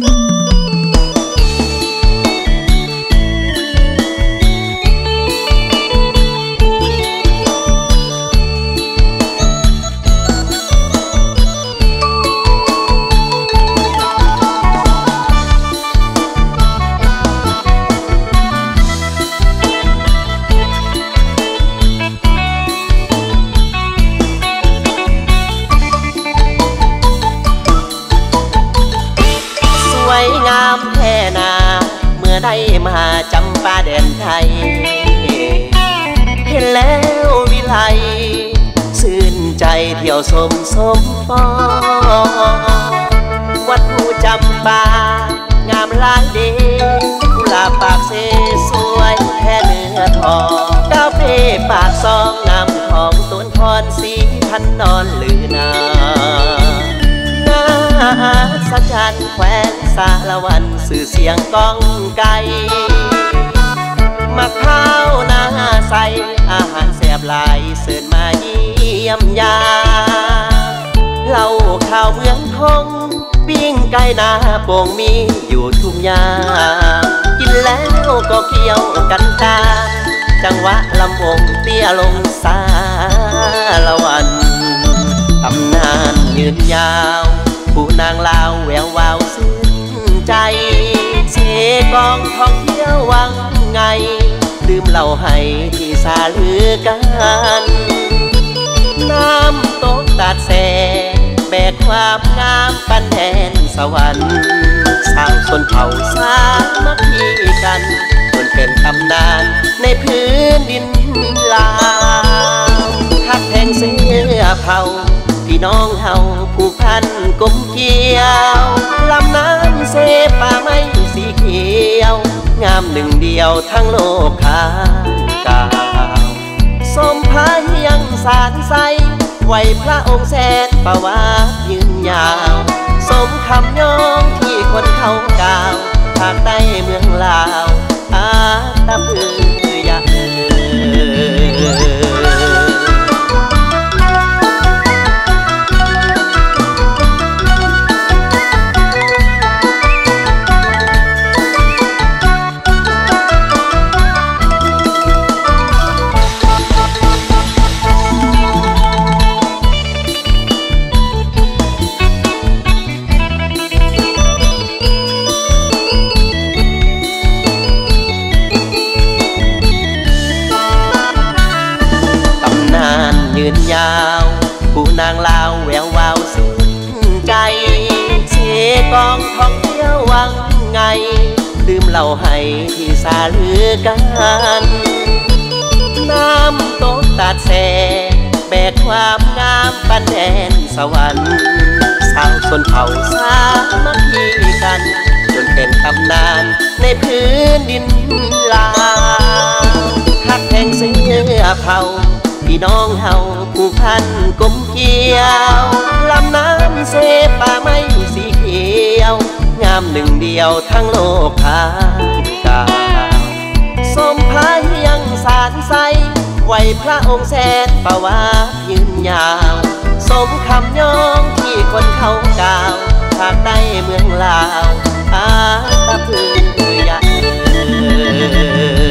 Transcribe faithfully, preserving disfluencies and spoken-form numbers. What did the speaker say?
ได้มาจำปาแดนไทยเห็นแล้ววิไลชื่นใจเที่ยวสมสมปอวัดภูจำปางามหลายเดกุหลาบปากเสสวยแค่เนื้อทองกาเฟ่ปากซองงามของต้นพรสีพันนอนลือนาสัจจันแควนสารวันสื่อเสียงก้องไก่มะพร้าวนาใสอาหารแซ่บหลายเสิร์ฟมาเยี่ยมยาเหล้าข้าวเมืองทองปิ้งไก่นาโป่งมีอยู่ทุ่งยากินแล้วก็เคี้ยวกันตาจังหวะลำวงเตี้ยลงสารวันตำนานยืนยาวผู้นางลาวแวววาวซึ้งใจเสกองท่องเที่ยววังไงดื่มเหล้าให้ที่สาลือกันน้ำตกตาดแสแบกความงามปันแดนสวรรค์สาวชนเผ่าสามัคคีกันจนเป็นตำนานในพื้นดินลาวฮักแห่งเสื้อเผ่าพี่น้องเฮาผูกพันกลมเกี่ยวลำน้ำเสป่าไม้สีเขียวงามหนึ่งเดียวทั้งโลกข้างกาวสมพายังสารใสไหวพระองค์แสนประวัติยืนยาวสมคำย่องที่คนเขากล่าวทางใต้เมืองลาวอาตะพือยะเอยืนยาวผู้นางลาวแวววาวซึ้งใจเสกองท่องเที่ยววังไงดื่มเหล้าให้ที่สาลือกันน้ำตกตาดแสแบกความงามปันแดนสวรรค์สาวชนเผ่าสามัคคีกันจนเป็นตำนานในพื้นดินลาวฮักแห่งเสื้อเผ่าพี่น้องเฮาผูกพันกลมเกี่ยวลำน้ำเสป่าไม้สีเขียวงามหนึ่งเดียวทั้งโลกข้างกาวสมพายังสารใสไหวพระองค์แสนประวัติยืนยาวสมคำย่องที่คนเขากล่าวภาคใต้เมืองลาวอาตะพือยะเอ